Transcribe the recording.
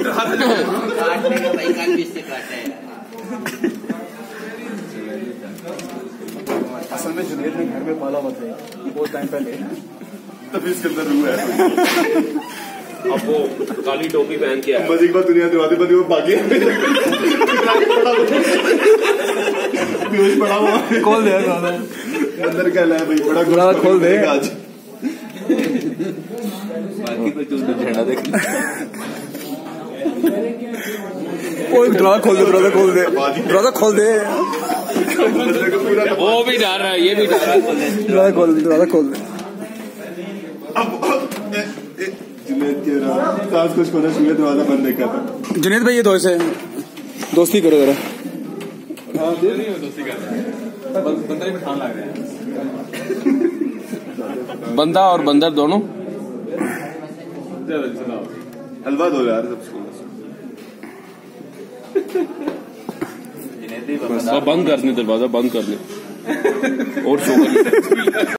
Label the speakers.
Speaker 1: काटने का भाई काट भी इससे काटे है।
Speaker 2: असल में जुनैद ने घर में पाला हुआ था बहुत टाइम पहले,
Speaker 3: तभी इसके अंदर रूह है।
Speaker 4: अब वो काली टोपी पहन के आया।
Speaker 3: मजे की बात दुनिया दरवाजे पर वो भागी पड़ा हुआ
Speaker 2: खोल दे
Speaker 3: अंदर क्या लाया भाई, बड़ा
Speaker 2: खोल दे
Speaker 3: आज।
Speaker 4: बाकी तो चूज झंडा देख।
Speaker 2: दरवाजा खोल दे, दरवाजा खोल दे, दरवाजा खोल दे।
Speaker 4: वो भी डर रहा है, ये भी डर रहा है।
Speaker 2: दरवाजा खोल दे, दरवाजा खोल दे।
Speaker 3: जुनैद के सांस कुछ खोना चाहिए, दरवाजा बंद नहीं करता।
Speaker 2: जुनैद भाई ये दो से दोस्ती करो जरा।
Speaker 5: हाँ दोस्ती कर रहे हैं, बंदर ही पठान लग रहे हैं।
Speaker 4: बंदा और बंदर दोनों।
Speaker 3: हलवा दो यार सबको।
Speaker 4: बंद कर दे, दरवाजा बंद कर दे और शो कर।